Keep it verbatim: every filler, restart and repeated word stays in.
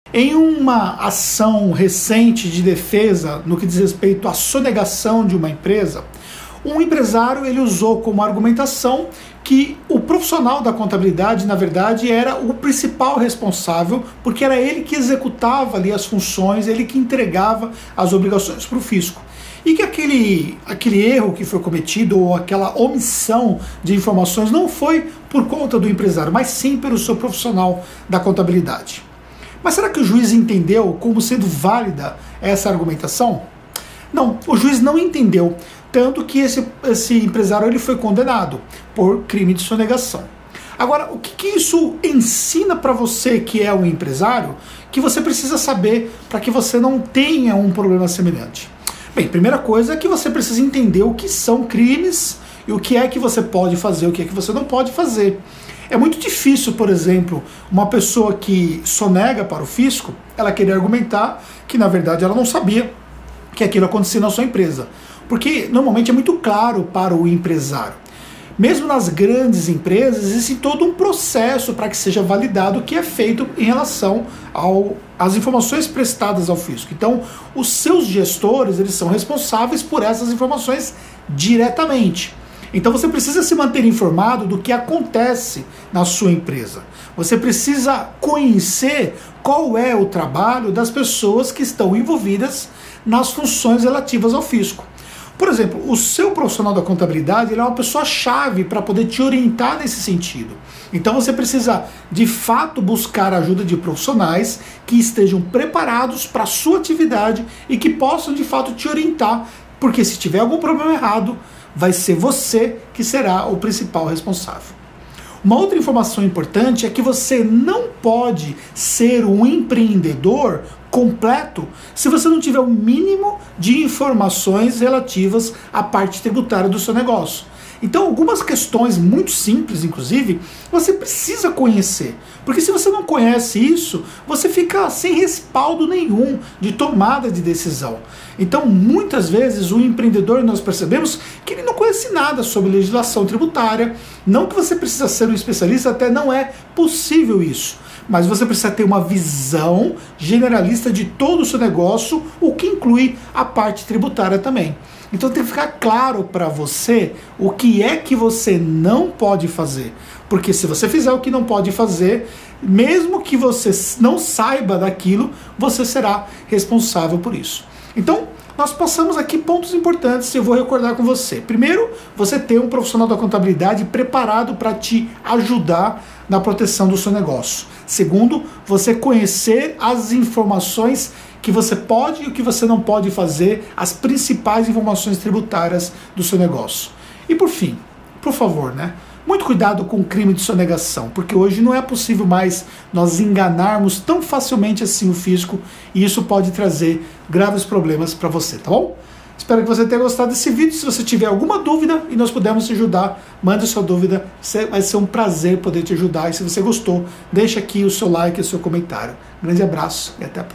Em uma ação recente de defesa no que diz respeito à sonegação de uma empresa, um empresário ele usou como argumentação que o profissional da contabilidade, na verdade, era o principal responsável, porque era ele que executava ali as funções, ele que entregava as obrigações para o fisco. E que aquele, aquele erro que foi cometido, ou aquela omissão de informações, não foi por conta do empresário, mas sim pelo seu profissional da contabilidade. Mas será que o juiz entendeu como sendo válida essa argumentação? Não, o juiz não entendeu, tanto que esse, esse empresário ele foi condenado por crime de sonegação. Agora, o que, que isso ensina para você que é um empresário, que você precisa saber para que você não tenha um problema semelhante? Bem, primeira coisa é que você precisa entender o que são crimes e o que é que você pode fazer, o que é que você não pode fazer. É muito difícil, por exemplo, uma pessoa que sonega para o fisco, ela querer argumentar que, na verdade, ela não sabia que aquilo acontecia na sua empresa. Porque, normalmente, é muito claro para o empresário. Mesmo nas grandes empresas, existe todo um processo para que seja validado o que é feito em relação ao, às informações prestadas ao fisco. Então, os seus gestores, eles são responsáveis por essas informações diretamente. Então você precisa se manter informado do que acontece na sua empresa. Você precisa conhecer qual é o trabalho das pessoas que estão envolvidas nas funções relativas ao fisco. Por exemplo, o seu profissional da contabilidade ele é uma pessoa-chave para poder te orientar nesse sentido. Então você precisa, de fato, buscar a ajuda de profissionais que estejam preparados para a sua atividade e que possam, de fato, te orientar, porque se tiver algum problema errado, vai ser você que será o principal responsável. Uma outra informação importante é que você não pode ser um empreendedor completo se você não tiver o mínimo de informações relativas à parte tributária do seu negócio. Então, algumas questões muito simples, inclusive, você precisa conhecer. Porque se você não conhece isso, você fica sem respaldo nenhum de tomada de decisão. Então, muitas vezes, o empreendedor, nós percebemos que ele não conhece nada sobre legislação tributária. Não que você precisa ser um especialista, até não é possível isso. Mas você precisa ter uma visão generalista de todo o seu negócio, o que inclui a parte tributária também. Então tem que ficar claro para você o que é que você não pode fazer. Porque se você fizer o que não pode fazer, mesmo que você não saiba daquilo, você será responsável por isso. Então, nós passamos aqui pontos importantes e eu vou recordar com você. Primeiro, você ter um profissional da contabilidade preparado para te ajudar na proteção do seu negócio. Segundo, você conhecer as informações que você pode e o que você não pode fazer, as principais informações tributárias do seu negócio. E por fim, por favor, né? Muito cuidado com o crime de sonegação, porque hoje não é possível mais nós enganarmos tão facilmente assim o fisco e isso pode trazer graves problemas para você, tá bom? Espero que você tenha gostado desse vídeo. Se você tiver alguma dúvida e nós pudermos te ajudar, mande sua dúvida. Vai ser um prazer poder te ajudar. E se você gostou, deixa aqui o seu like e o seu comentário. Grande abraço e até a próxima.